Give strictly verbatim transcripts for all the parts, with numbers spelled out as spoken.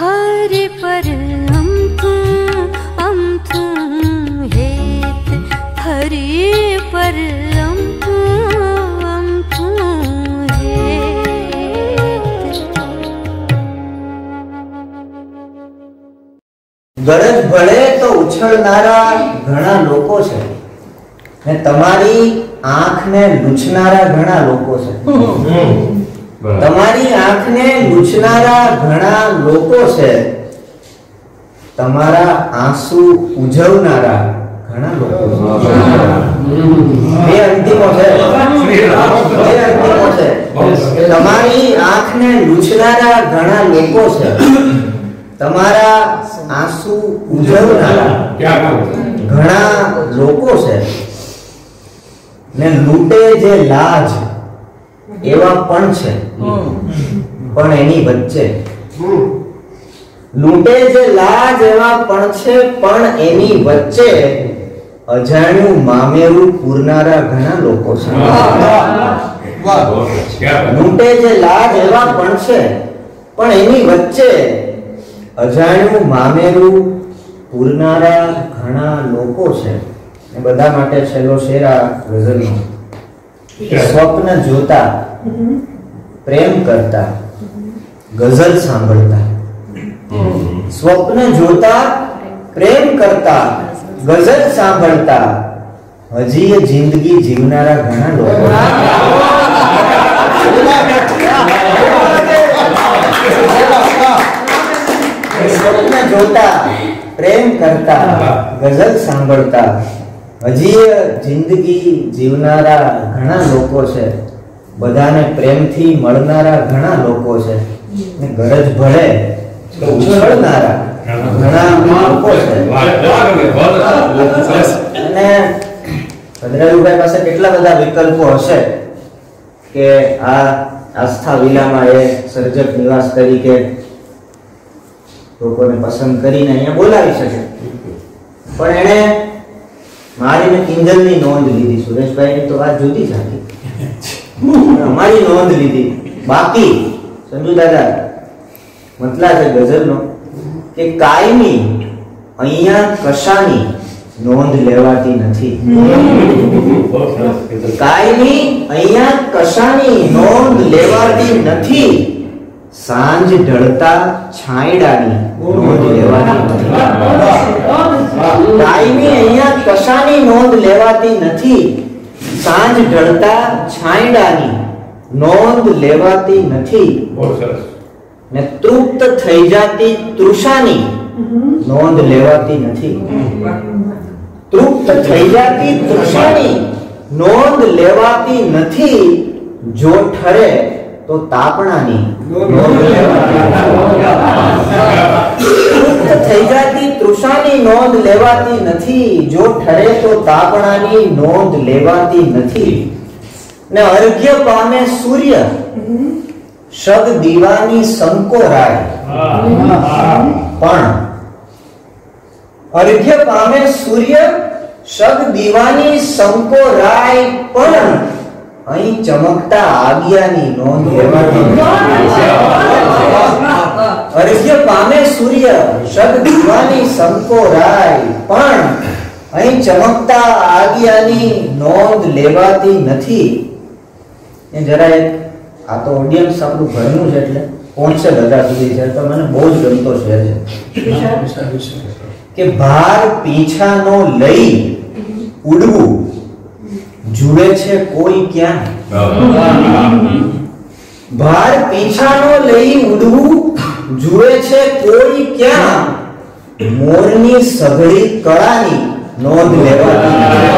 हरि पर अमथू अमथू हेत हरि पर अमथू अमथू हेत। ગરજ ભળે તો ઉછળનારા ઘણા લોકો છે ને તમારી આંખને લૂછનારા ઘણા લોકો છે। તમારી આંખને લૂછનારા ઘણા લોકો છે, તમારા આંસુ ઉજવનારા ઘણા લોકો છે। બે અંતિમો છે, બે અંતિમો છે। તમારી આંખને લૂછનારા ઘણા લોકો છે, તમારા આંસુ ઉજવનારા ઘણા લોકો છે ને લૂંટે જે લાજ એવા પણ છે પણ એની વચ્ચે લૂંટે જે લાજ એવા પણ છે પણ એની વચ્ચે અજાણ્યું મામેરું પૂરનારા ઘણા લોકો છે। લૂંટે જે લાજ એવા પણ છે પણ એની વચ્ચે અજાણ્યું મામેરું પૂરનારા ઘણા લોકો છે। એ બધા માટે છેલ્લો શેર આ ગઝલનો। સ્વપ્ન જોતા પ્રેમ કરતા ગઝલ સાંભળતા, સ્વપ્ન જોતા પ્રેમ કરતા ગઝલ સાંભળતા હજી એ જિંદગી જીવનારા ઘણા લોકો। સ્વપ્ન જોતા પ્રેમ કરતા ગઝલ સાંભળતા હજી જિંદગી જીવનારા ઘણા લોકો છે, બધાને પ્રેમથી મળનારા ઘણા લોકો છે ને ગરજ ભળે તો ઉછળનારા ઘણા લોકો છે। અને ભદ્રાયુભાઈ પાસે કેટલા બધા વિકલ્પો હશે કે આ આસ્થા વિલામાં એ સર્જક નિવાસ તરીકે લોકોને પસંદ કરીને અહીંયા બોલાવી શકે, પણ એને મારીને કિંજલની નોંધ લીધી। સુરેશભાઈની તો વાત જુદી જ હતી, અમારી નોંધ લીધી। બાકી સંજુ દાદા મતલા છે ગઝલનો કે કાયમી અહીંયા કશાની નોંધ લેવાતી નથી। કાયમી અહીંયા કશાની નોંધ લેવાતી નથી, સાંજ ઢળતા છાંયડાની નોંધ લેવાતી નથી। કાયમી અહીંયા કશાની નોંધ લેવાતી નથી, સાંજ ઢળતા છાંયડાની નોંધ લેવાતી નથી ને તૃપ્ત થઈ જાતી તૃષાની નોંધ લેવાતી નથી। તૃપ્ત થઈ જાતી તૃષાની નોંધ લેવાતી નથી, જો ઠરે તો તાપણાની નોંધ લેવાતી તૃપ્ત થઈ જાતી તૃષાની નોંધ લેવાતી નથી, જો ઠરે તો તાપણાની નોંધ લેવાતી નથી ને અર્ઘ્ય પામે સૂર્ય શબ દીવાની સંકોરાય પણ અર્ઘ્ય પામે સૂર્ય શબ દીવાની સંકોરાય પણ અહીં ચમકતા આગિયાની નોંધ લેવાતી નથી। અર્ઘ્ય પામે સૂર્ય શબ દીવાની સંકોરાય પણ અહીં ચમકતા આગિયાની નોંધ લેવાતી નથી। એ જરા એક આ તો ઓડિયન્સ આપણું ઘરનું છે એટલે પહોંચશે બધા સુધી છે, તો મને બહુ જ ગમતો શેર છે કે ભાર પીછાનો લઈ ઉડવું જુએ છે કોઈ ક્યાં। ભાર પીછાનો લઈ ઉડવું જુએ છે કોઈ ક્યાં, મોરની સઘળી કળાની નોંધ લેવાતી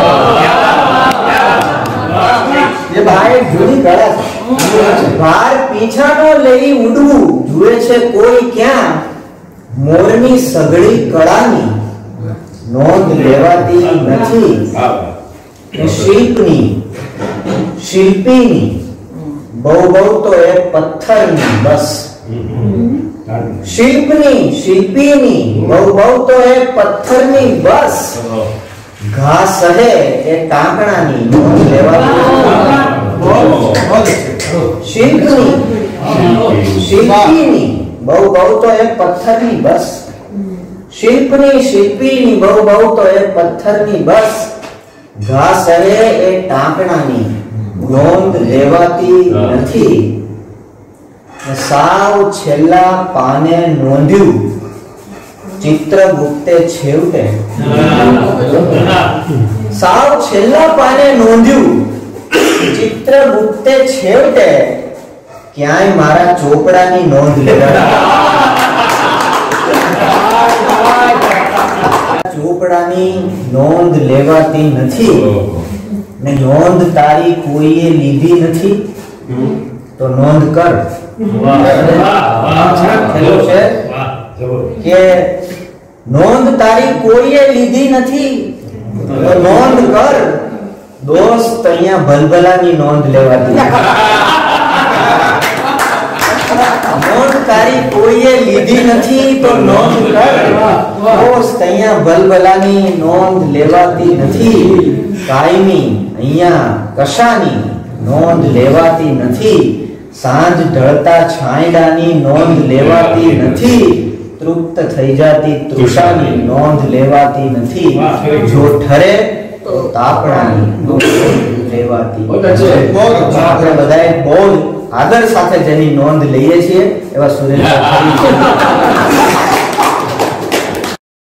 નથી। એ ભાઈ જુદી કળા છે। ભાર પીછાનો લઈ ઉડવું જુએ છે કોઈ ક્યાં, મોરની સઘળી કળાની નોંધ લેવાતી નથી। શિલ્પની શિલ્પીની બહુ બહુ તો એ પથ્થરની બસ। શિલ્પની શિલ્પીની બહુ બહુ તો એ પથ્થરની બસ, ઘા સહે એ કાંકણાની નોંધ લેવાતી નથી। શિલ્પની શિલ્પીની બહુ બહુ તો એક પથ્થરની બસ, શિલ્પની શિલ્પીની બહુ બહુ તો એક પથ્થરની બસ, ઘાસ હે એ ટાંકણાની નોંધ લેવાતી નથી, સાવ છેલ્લા પાને નોંધ્યું ચિત્રગુપ્તે છેવટે, સાવ છેલ્લા પાને નોંધ્યું ચિત્રગુપ્તે છેવટે, ક્યાંય મારા ચોપડાની નોંધ લેવાતી ચોપડાની નોંધ લેવાતી નથી, ને નોંધ તારી કોઈએ લીધી નથી, તો નોંધ કર. કે નોંધ તારી કોઈએ લીધી નથી, તો નોંધ કર. દોસ્ત અહીંયા ભલભલાની નોંધ લેવાતી, નોંધ તારી કોઈએ લીધી નથી, તો નોંધ કર. દોસ્ત અહીંયા ભલભલાની નોંધ લેવાતી નથી, કાયમી અહીંયા કશાની નોંધ લેવાતી નથી, સાંજ ઢળતા છાંયડાની નોંધ લેવાતી નથી, તૃપ્ત થઈ જાતી તૃષાની નોંધ લેવાતી નથી, જો ઠરે તો તાપણાની નોંધ લેવાતી. આપણે બધાએ બહુ આદર સાથે જેની નોંધ લઈએ છીએ એવા સુરેન્દ્ર